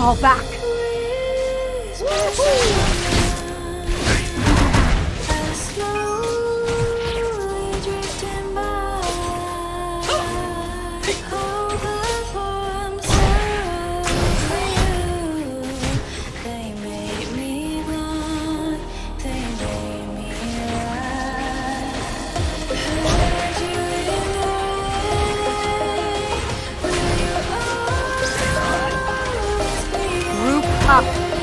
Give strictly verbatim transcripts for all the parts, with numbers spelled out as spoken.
Fall back! Up.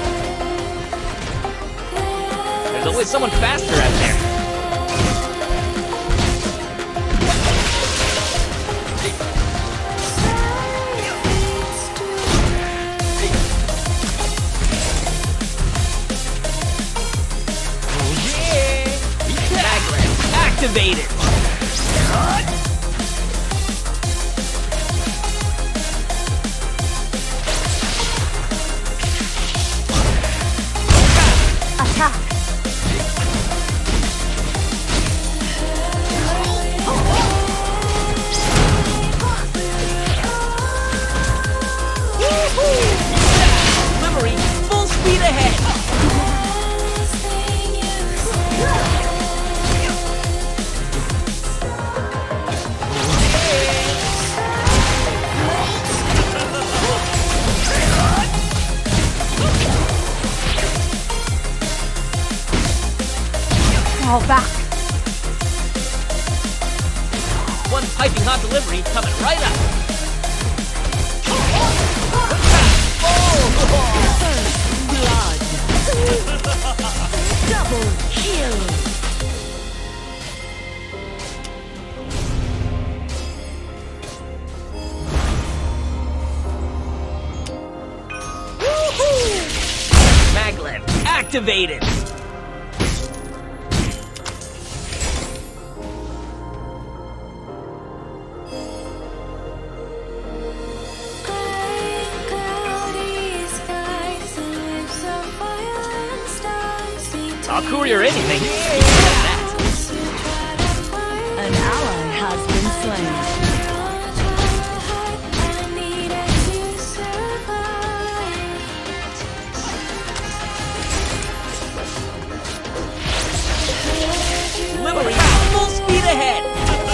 There's always someone faster out there. Oh yeah! Magnet activated! Livery, full speed ahead! Fall back! One piping hot delivery coming right up! Blood! Double kill! Maglev activated! I'll courier anything. That. An ally has been slain. Livery, full speed ahead!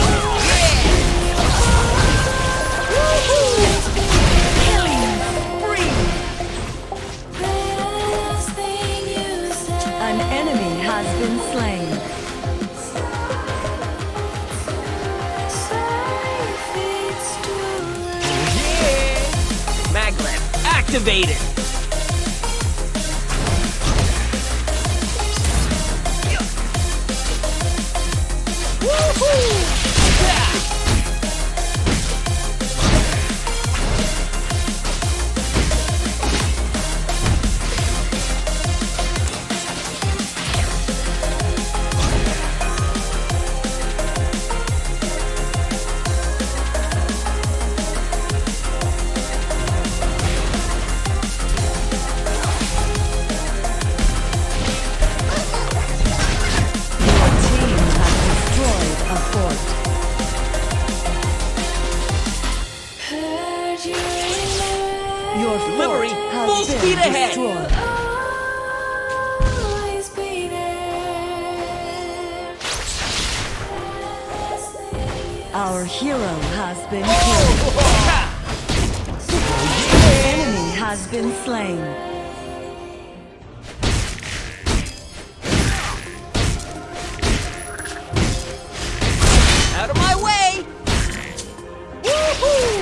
An enemy has been slain. Maglev activated! Your Livery, has full been speed ahead! destroyed. Our hero has been killed. The enemy has been slain. Out of my way! Woohoo!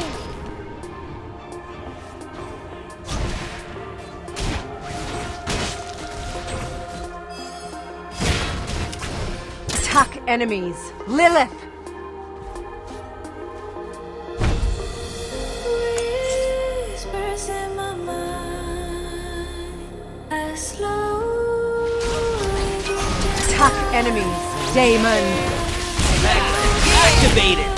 Attack enemies. Lilith! Attack enemies. Damon! Magnet activated!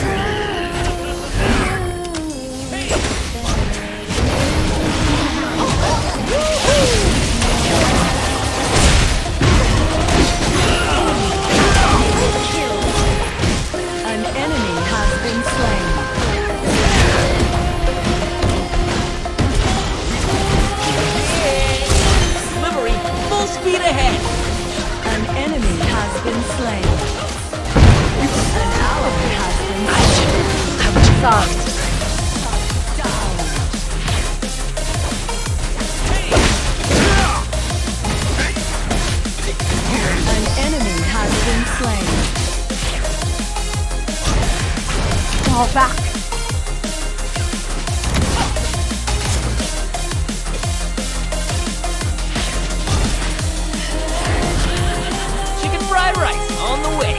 An enemy has been slain. sun. An enemy has been slain. Fall back. Chicken fried rice on the way.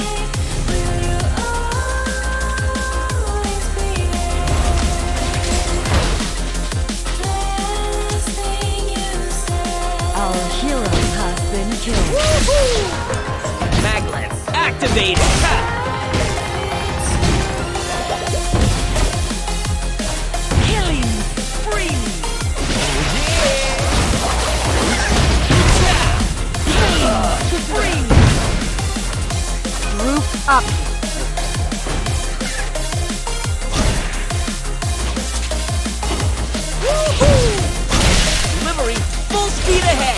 Our hero has been killed. Maglets activated. Ha! Killing spree. Spree. Group up. Delivery full speed ahead.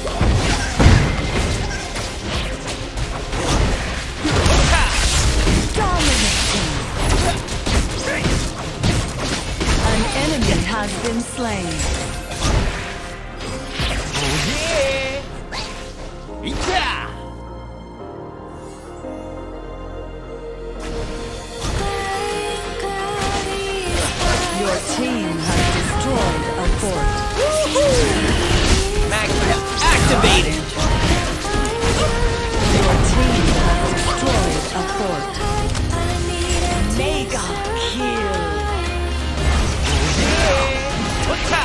Dominating. An enemy has been slain. Yeah. Your team has destroyed a fort. Magnet activated. Your team has destroyed a fort. Mega kill. Ha!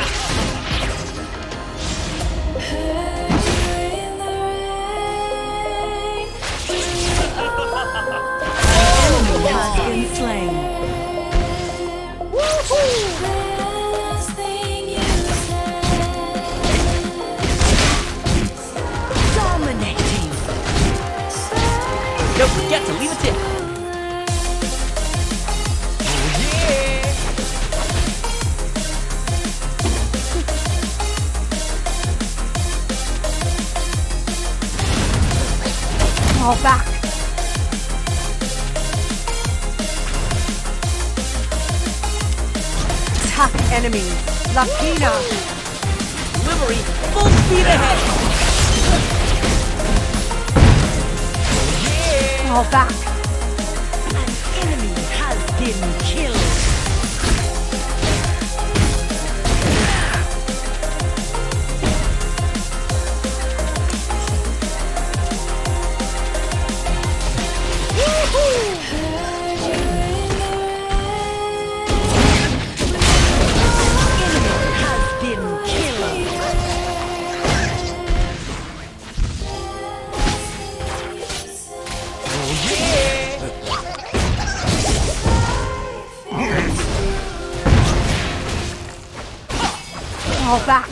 Enemy has been slain. Dominating. Don't forget to leave a tip. Fall back. Attack enemies. Lapina. Delivery full speed ahead. Fall back. An enemy has been killed. Enemy has been killed. Fall back.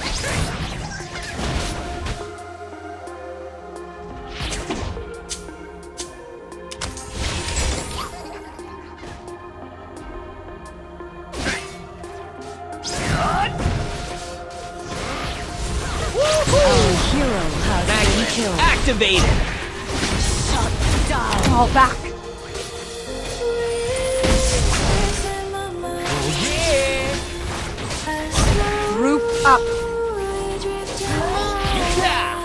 Our hero has been Magnet killed. activated. Shut down. Fall back. Group up. Yeah.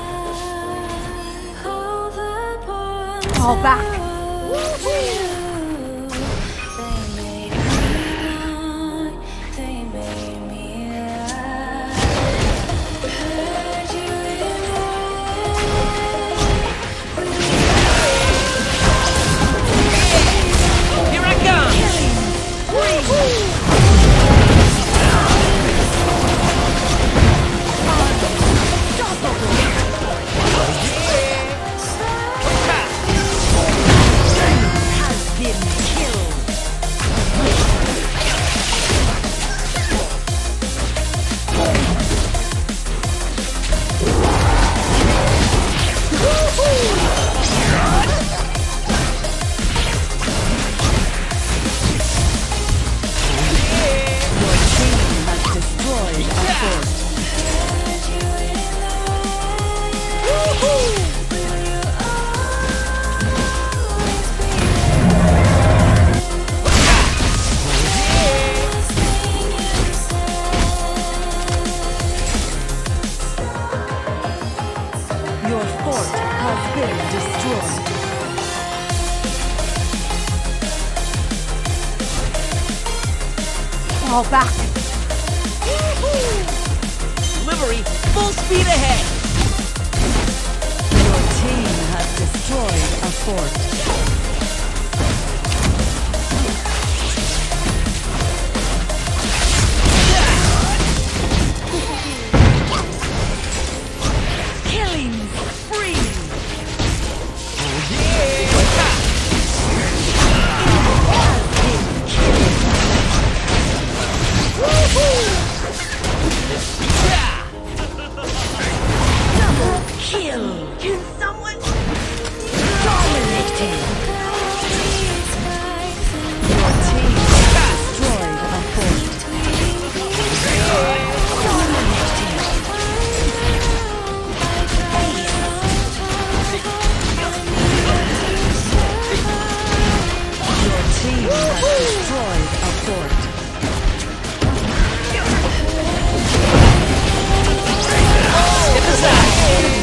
Fall back. Here I come. Unstoppable. Ha! fall back. Delivery, full speed ahead. Your team has destroyed a fort. Killing spree. Double kill. Can someone dominating? Your team destroyed a fort. Dominating. Your team has destroyed a fort. Step aside.